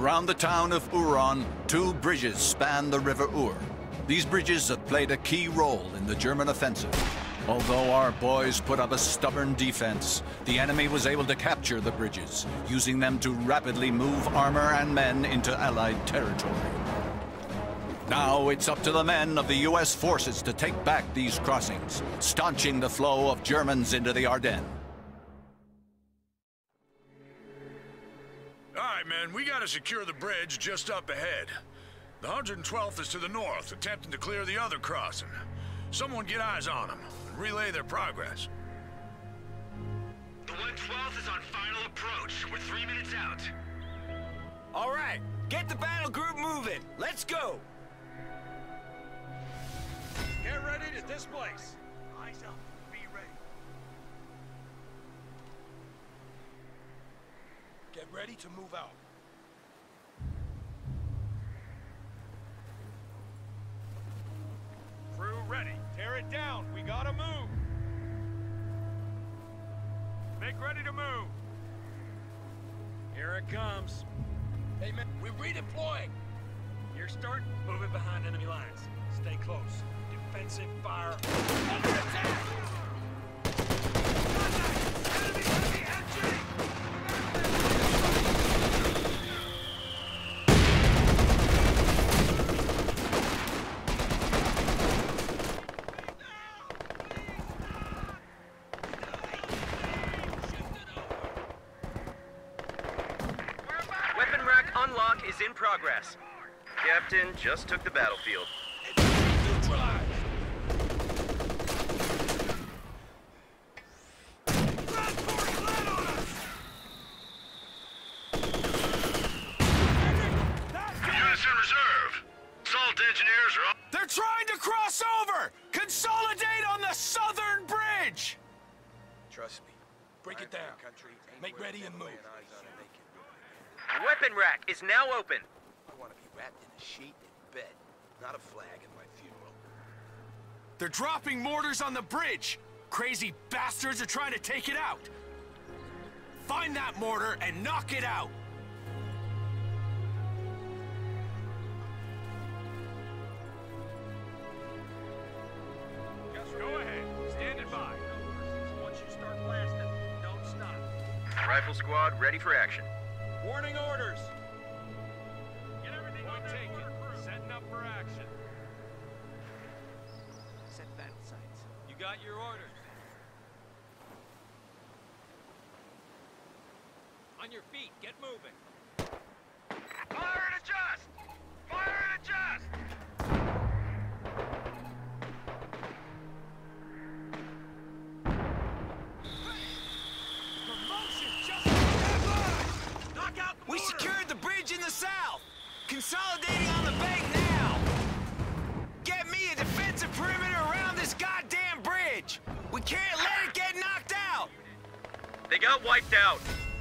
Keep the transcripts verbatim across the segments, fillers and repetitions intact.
Around the town of Uron, two bridges span the River Ur. These bridges have played a key role in the German offensive. Although our boys put up a stubborn defense, the enemy was able to capture the bridges, using them to rapidly move armor and men into Allied territory. Now it's up to the men of the U S forces to take back these crossings, staunching the flow of Germans into the Ardennes. All right, men, we gotta secure the bridge just up ahead. The one hundred twelfth is to the north, attempting to clear the other crossing. Someone get eyes on them and relay their progress. The one twelfth is on final approach. We're three minutes out. All right, get the battle group moving. Let's go. Get ready to displace. Eyes up. Be ready. Get ready to move out. Crew ready. Tear it down. We gotta move. Make ready to move. Here it comes. Hey, man, we're redeploying. You're starting. Move it behind enemy lines. Stay close. Defensive fire. Under attack! Enemy heavy entry! Weapon rack unlock is in progress. Captain just took the battlefield. Neutralized! They're trying to cross over! Consolidate on the southern bridge! Trust me. Break it down. Make ready and move. Weapon rack is now open. I want to be wrapped in a sheet in bed, not a flag at my funeral. They're dropping mortars on the bridge! Crazy bastards are trying to take it out! Find that mortar and knock it out! Go ahead. Standing by. Once you start blasting, don't stop. Rifle squad ready for action. Warning orders. Get everything on taken. Setting up for action. Set battle sites. You got your orders. On your feet. Get moving. Fire and adjust! Fire and adjust! We secured the bridge in the south! Consolidating on the bank now! Get me a defensive perimeter around this goddamn bridge! We can't let it get knocked out! They got wiped out.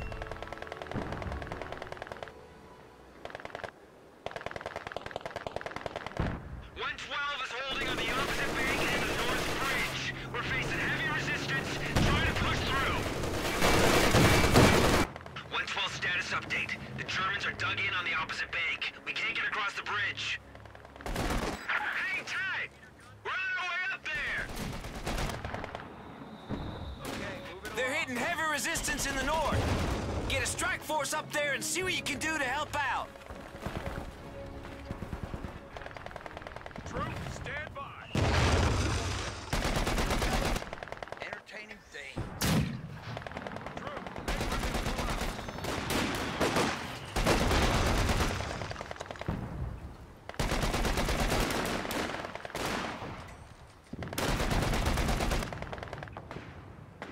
one twelve is holding on the opposite bank and the north bridge. We're facing heavy resistance. Try to push through. one twelve status update. The Germans are dug in on the opposite bank. We can't get across the bridge. Hang tight! We're on our way up there! They're hitting heavy resistance in the north! Get a strike force up there and see what you can do to help out! Troops, stand by. Entertaining thing.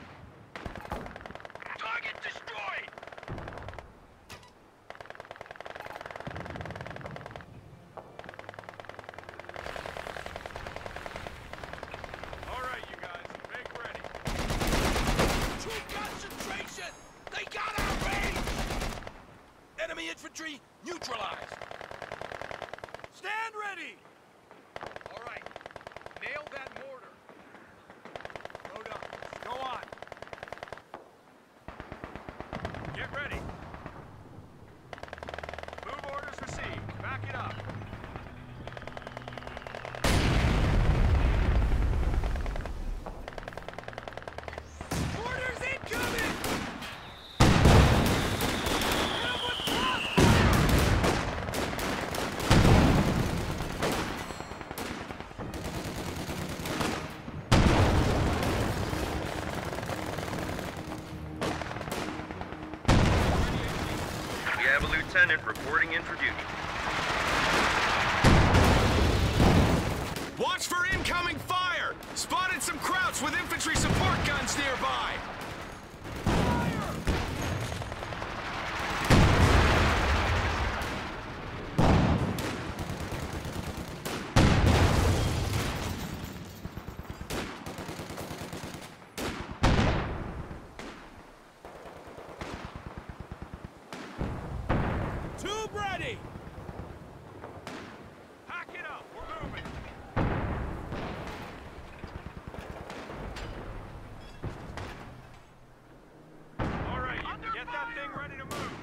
Target destroyed! lieutenant reporting in for duty. Watch for incoming fire! Spotted some Krauts with infantry support guns nearby! Tube ready! Pack it up, we're moving! All right, get that thing ready to move.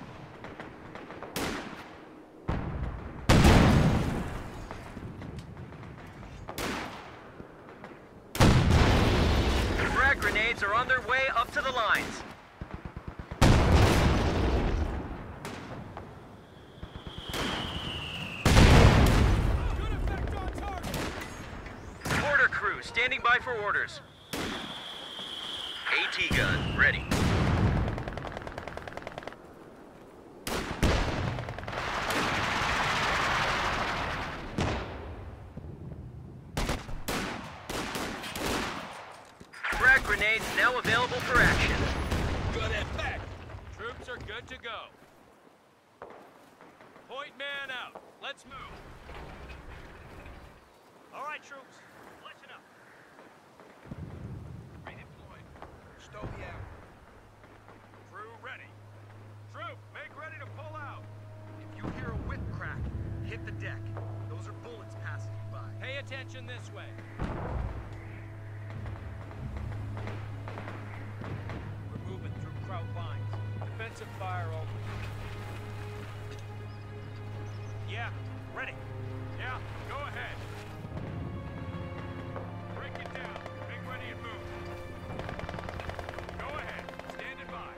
Frag grenades are on their way up to the lines. Good effect on target! Mortar crew standing by for orders. AT gun ready. Frag grenades now available for action. Good effect! Troops are good to go. Point man out. Let's move. All right, troops. Listen up. Redeployed. Stogie out. Crew ready. Troop, make ready to pull out. If you hear a whip crack, hit the deck. Those are bullets passing you by. Pay attention this way. We're moving through Kraut lines. Defensive fire open. Yeah, ready. Yeah, go ahead. Break it down. Make ready and move. Go ahead. Standing by.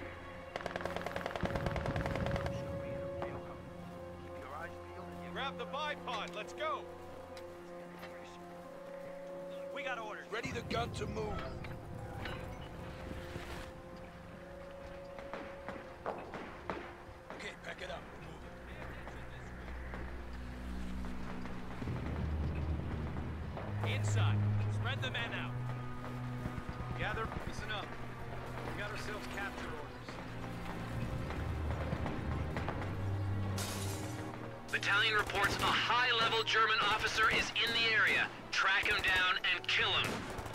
Keep your eyes peeled and your Grab the bipod. Let's go. We got orders. ready the gun to move. Okay, pack it up. We're moving. Inside. Spread the men out. Gather, listen up. We got ourselves capture orders. Battalion reports a high-level German officer is in the area. Track him down and kill him.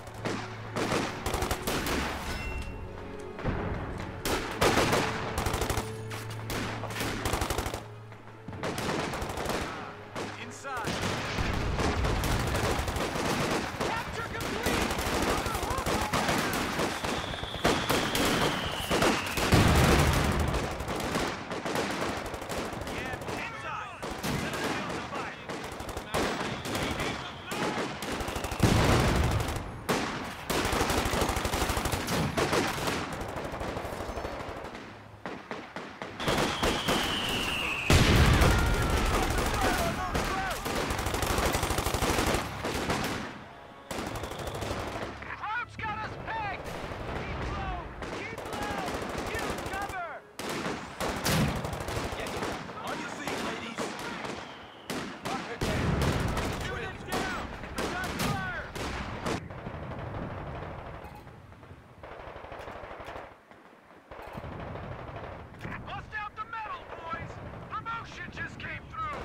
Inside. Capture complete! Yeah, inside. Let us feel the fight. Kraut's got us pegged! Keep low! Keep low! Use cover! On your feet, ladies. Units down! Attack fire! Bust out the metal, boys! Promotion just came through!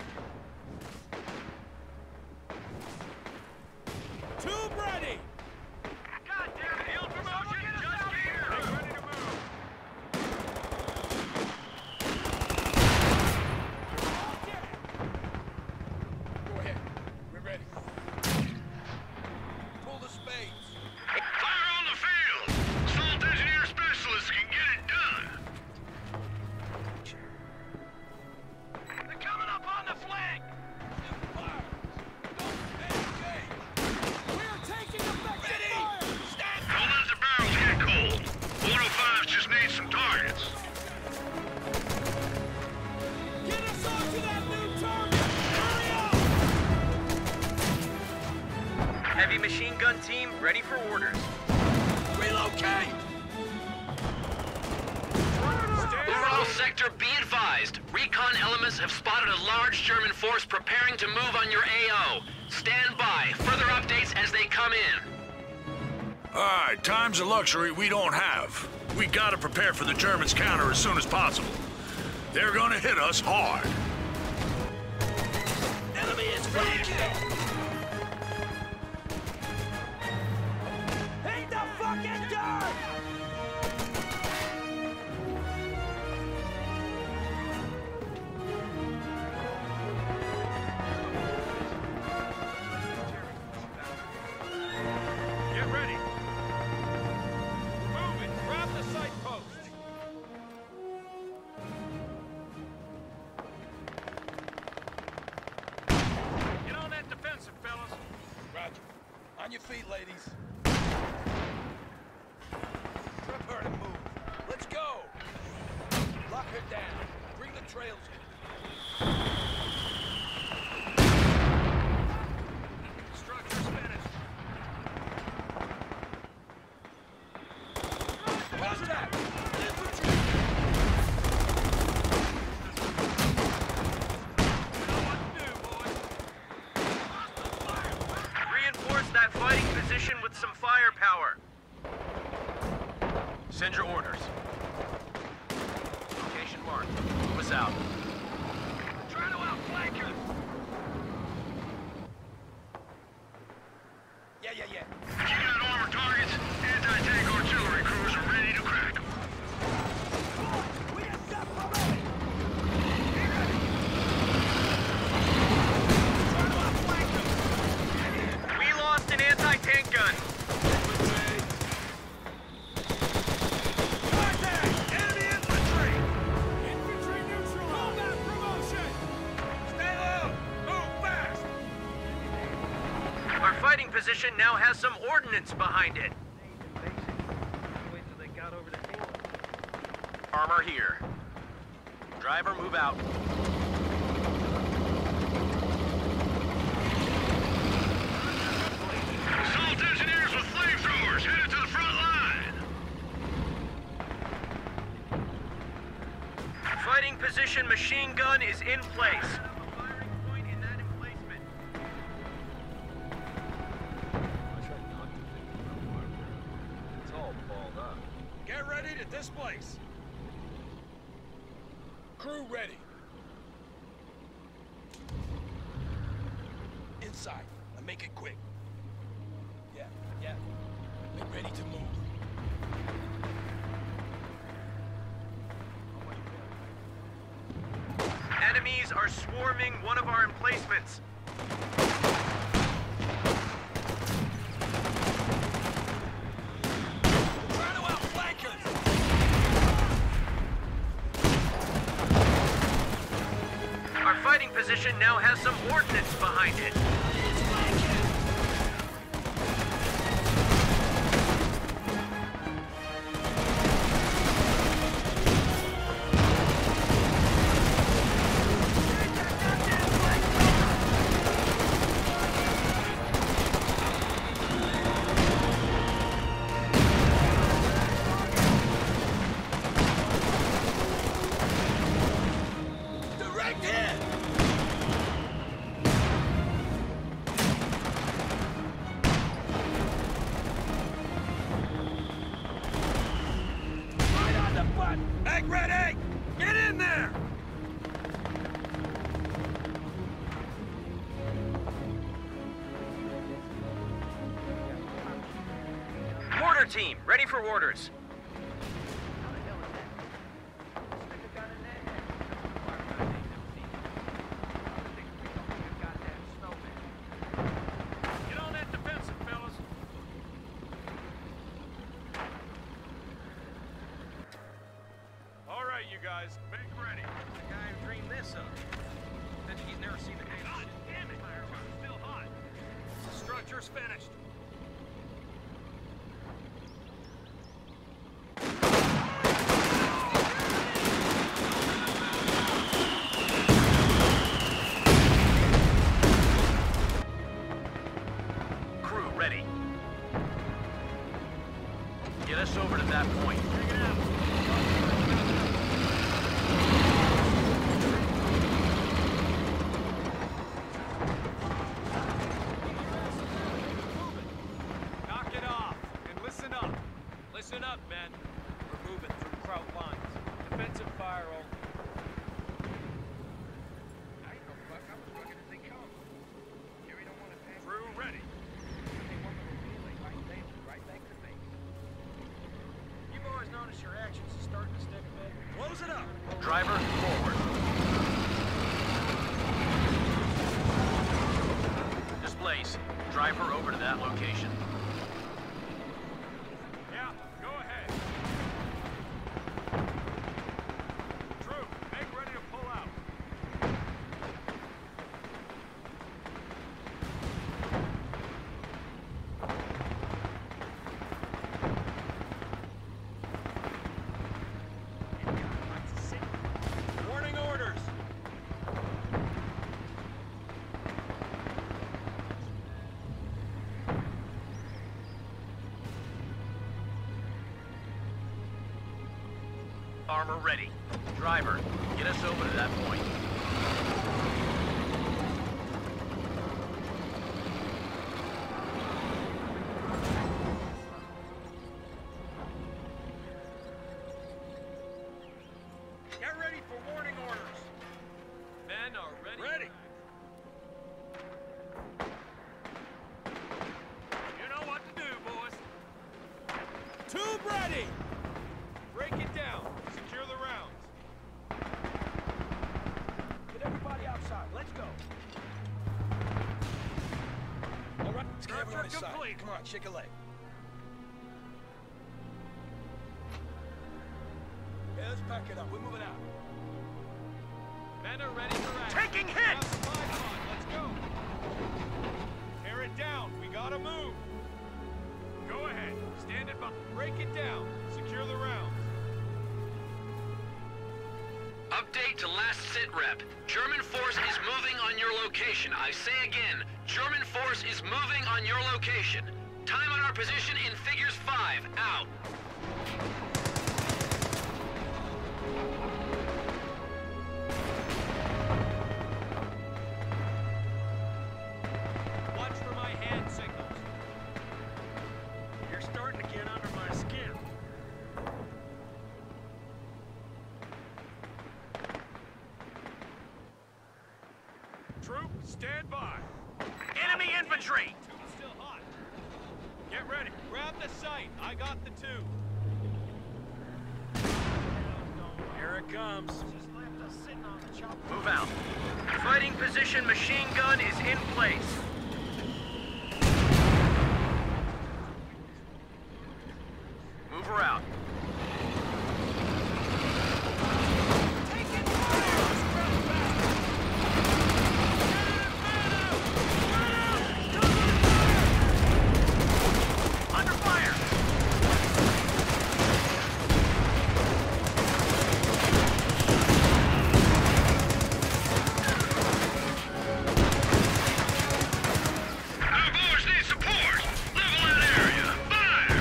Tube ready! God damn it! Field promotion just here! Make ready to move! Go ahead. We're ready. Pull the spades. Fire on the field! Assault engineer specialists can get it done! They're coming up on the flank! Fire. Don't engage. We're taking effective fire! Don't let the barrels get cold. one oh fives just need some targets. Get us onto that new target! Hurry up! Heavy machine gun team ready for orders. Relocate. Stand Ural sector, be advised. Recon elements have spotted a large German force preparing to move on your A O. Stand by. Further updates as they come in. Alright, time's a luxury we don't have. We gotta prepare for the Germans' counter as soon as possible. They're gonna hit us hard. Enemy is flanking! Hit the fucking dirt! Get ready. Move it. Grab the sight post. Get on that defensive, fellas. Roger. On your feet, ladies. Prep her to move. Let's go. Lock her down. Bring the trails in. Structure's finished. Contact! Infantry! You know what to do, boys. Reinforce that fighting position with some firepower. Send your orders. Location marked. Move us out. Try to outflank us! Yeah, yeah, yeah. You got armor targets. Anti-tank artillery crews are ready to crack 'em. We are set already! Try to outflank them! We lost an anti-tank gun. Contact! Enemy infantry! Infantry neutral! Combat promotion! Stay low! Move fast! Our fighting position now has some ordnance behind it. Armor here. Driver, move out. Assault engineers with flamethrowers headed to the front line. Fighting position machine gun is in place. Get ready to displace. Crew ready. Inside. And make it quick. Yeah, yeah. Get ready to move. Enemies are swarming one of our emplacements. Try to outflank us! Our fighting position now has some ordnance behind it. Direct hit! Right on the button! Egg ready! Get in there! Mortar team, ready for orders. Get on that defensive, fellas. All right, you guys, make ready. The guy who dreamed this up. Bet he's never seen a damn shit. Damn it! Still hot. Structure's finished. Crew, ready. Get us over to that point. Take it out. up, men. We're moving through Kraut lines. Defensive fire only. I ain't no fuck. I was looking as they come. Jerry don't want to pass. Crew ready. They want me to relay right there, right back to base. You boys notice your actions are starting to stick a bit? Close it up. Driver, forward. Displace. Driver over to that location. Yeah, go ahead. Troop, make ready to pull out. Warning orders. Armor ready. Driver, get us over to that point. Get ready for warning orders. Men are ready. Ready. You know what to do, boys. Tube ready. Break it down. Secure the rounds. Get everybody outside. Let's go. All right. Let's get everyone Structure inside. complete. Come on, shake a leg. Yeah, let's pack it up. We're moving out. Men are ready for action. Taking hits! Now the five on. Let's go. Tear it down. We gotta move. Go ahead. Stand it by. Break it down. Secure the rounds. Update to last sit rep. German force is moving on your location. I say again, German force is moving on your location. Time on our position in figures five. Out. Watch for my hand signals. You're starting to get under my skin. Troop, stand by. Enemy infantry! Two is still hot. Get ready. Grab the sight. I got the two. Here it comes. Just left us sitting on the chopper. Move out. Fighting position machine gun is in place. Move her out. Under fire! Our boys need support. Level that area. Fire!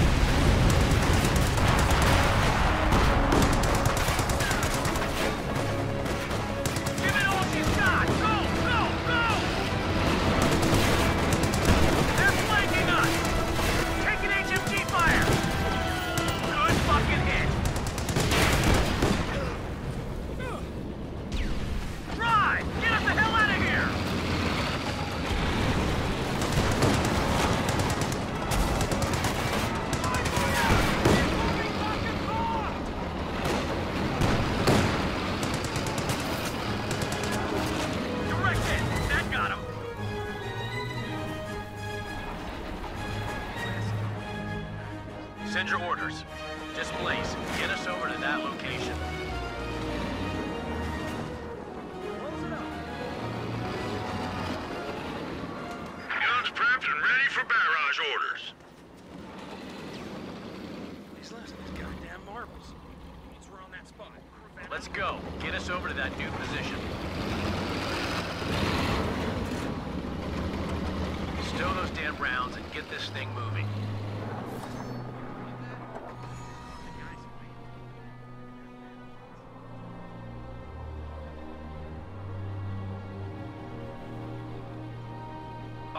Give it all she's got! Go! Go! Go! They're flanking us! Take an H M G fire! Good fucking hit! Drive! Get us the hell out of here! Direct hit! That got him! Send your orders. Displace. Get us over to that location. Guns prepped and ready for barrage orders. These last one's goddamn marbles. Once we're on that spot, prevent Let's go. Get us over to that new position. Stow those damn rounds and get this thing moving.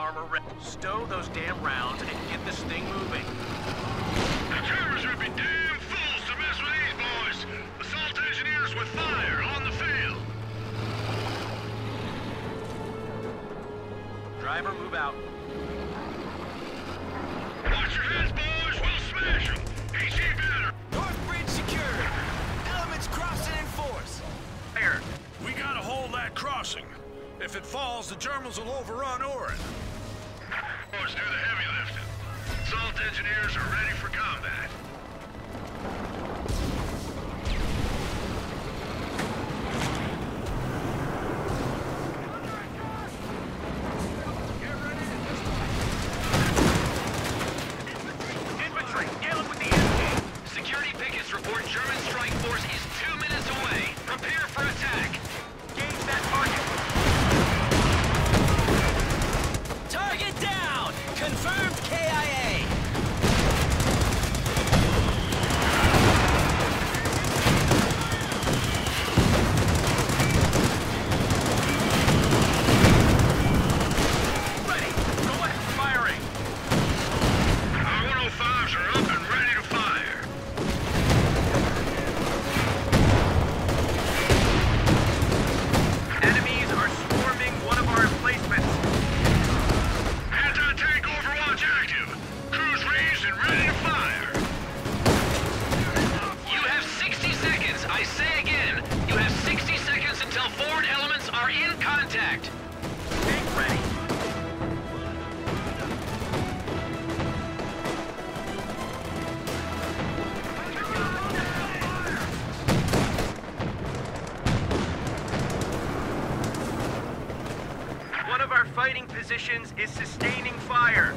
armor ready. Stow those damn rounds and get this thing moving. The Germans would be damn fools to mess with these boys. Assault engineers with fire on the field. Driver, move out. Watch your heads, boys. We'll smash them. Ain't she better? North Bridge secured. Elements crossing in force. Fire. We gotta hold that crossing. If it falls, the Germans will overrun Orin. Boys, do the heavy lifting. Assault engineers are ready for combat. Infantry, dealing with the enemy. Security pickets report German strike force is two minutes away. Prepare for attack. Gauge that target. Target down! Confirmed K I A! Ready. Go ahead, firing. Our one oh fives are up and ready to fire. Enemies are swarming one of our emplacements. Anti-tank overwatch active. Crews raised and ready to fire. You have sixty seconds. I say again, you have sixty seconds until forward elements are in contact. Tank ready. One of our fighting positions is sustaining fire.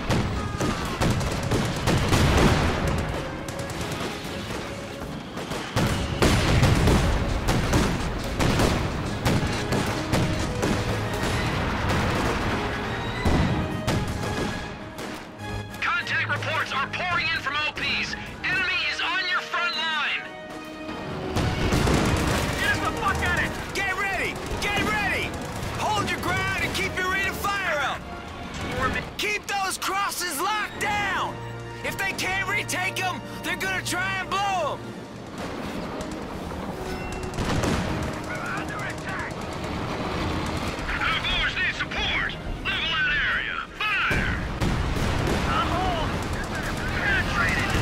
Contact reports are pouring in from O Ps. Enemy is on your front line. Get the fuck at it! Get ready! Get ready! Hold your ground and keep your rate of fire up! Swarming. Keep those crosses locked down! If they can't retake them, they're gonna try and blow them! Our boys need support. Level that area. Fire! On hold. Penetrated.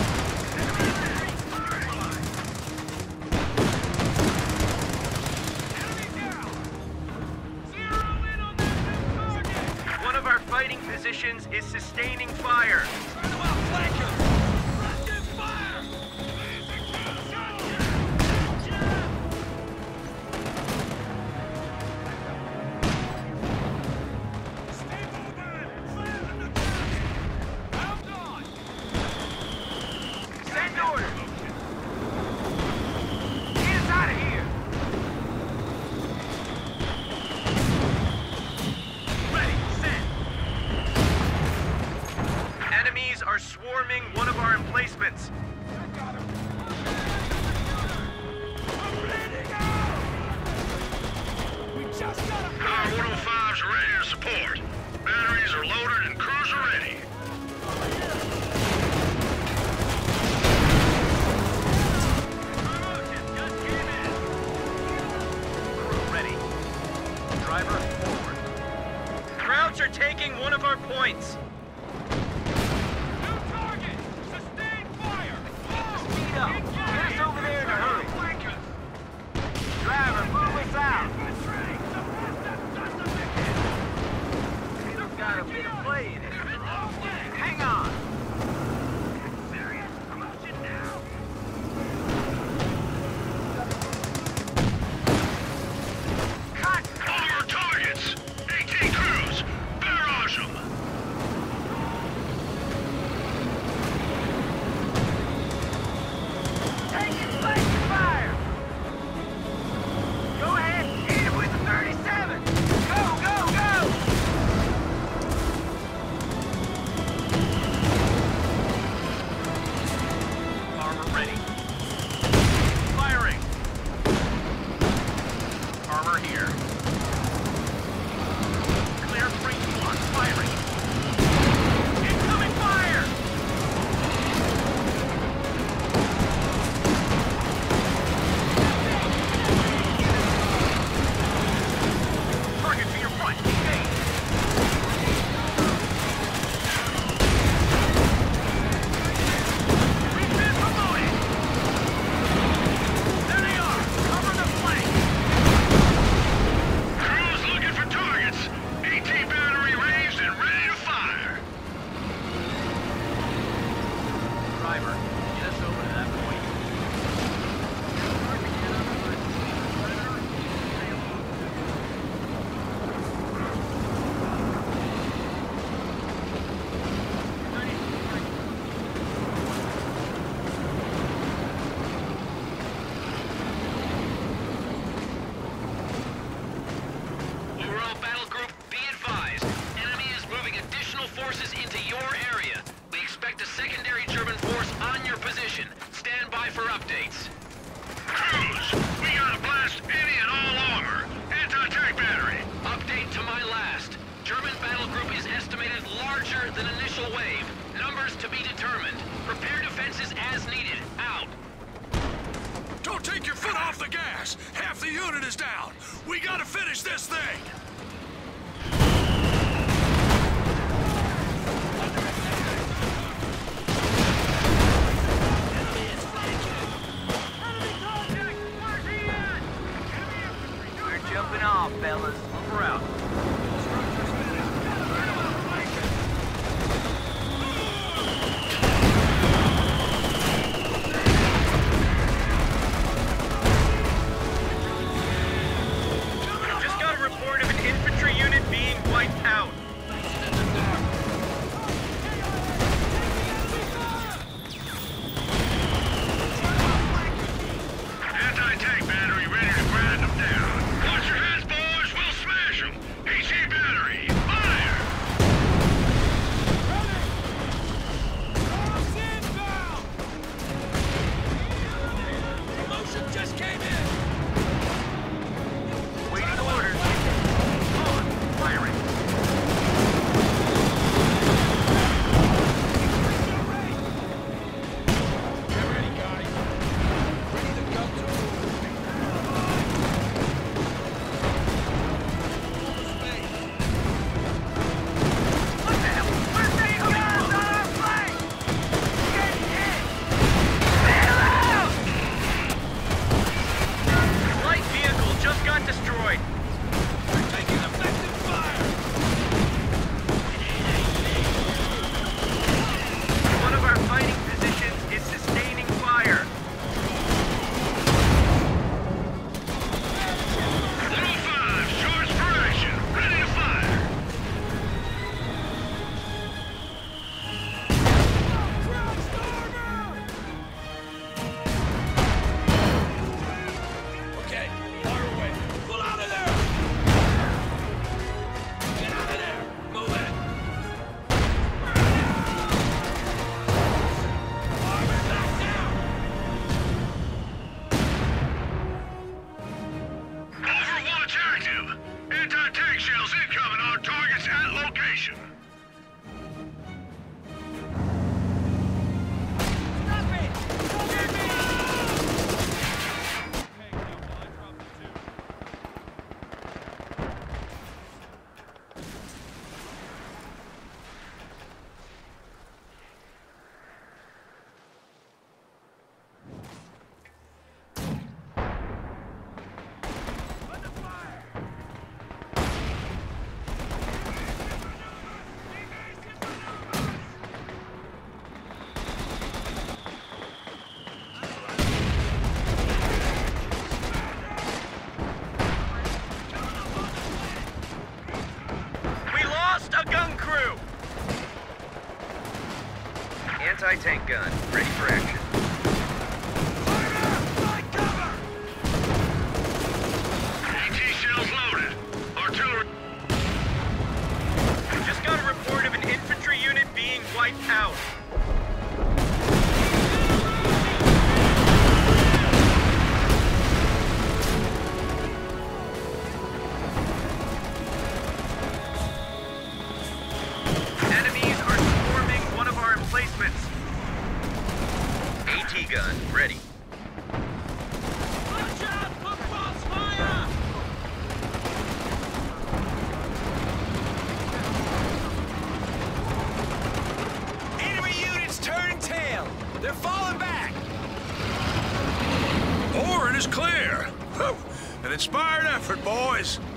One of our fighting positions is sustaining fire. Send orders. Get us out of here. Ready, send. Enemies are swarming one of our emplacements. Our one oh fives are ready to support. Batteries are loaded and crews are ready. Crew ready. Driver forward. Krauts are taking one of our points. Speed up. Get us over there in a hurry. Driver, move us out. There's gotta be a play in it. Hang on. Cut. All our targets. AT crews. Barrage them. Taking flanking fire. Go ahead, hit him with the thirty-seven. Go, go, go. forces into your area. We expect a secondary German force on your position. Stand by for updates. Cruz, we gotta blast any and all armor. Anti-tank battery. Update to my last. German battle group is estimated larger than initial wave. Numbers to be determined. Prepare defenses as needed. Out. Don't take your foot off the gas. Half the unit is down. We gotta finish this thing. We're jumping off, fellas. Over out. Just got a report of an infantry unit being wiped out. Anti-tank battery ready to grind them down. Watch your heads, boys. We'll smash them. A C battery, fire! Promotion just came in! Waiting orders. On. Firing. Get ready, guys. Ready to go to What the hell? We're seeing guns on our flank! Get hit! Bail out! Light vehicle just got destroyed. We're taking effective fire! One of our fighting positions is sustaining fire. one oh five, shorts for action. Ready to fire. Okay, fire away. Pull out of there! Get out of there! Move it! Armor back down! Overwatch active. Anti-tank shells incoming on targets at location. Stop it! Stop it! We lost a gun crew. Anti-tank gun, ready for action. AT shells loaded. Artillery. Just got a report of an infantry unit being wiped out. Enemies are swarming one of our emplacements. AT gun, ready. Watch out for crossfire! Enemy units turning tail! They're falling back! Orin is clear. Whew. An inspired effort, boys.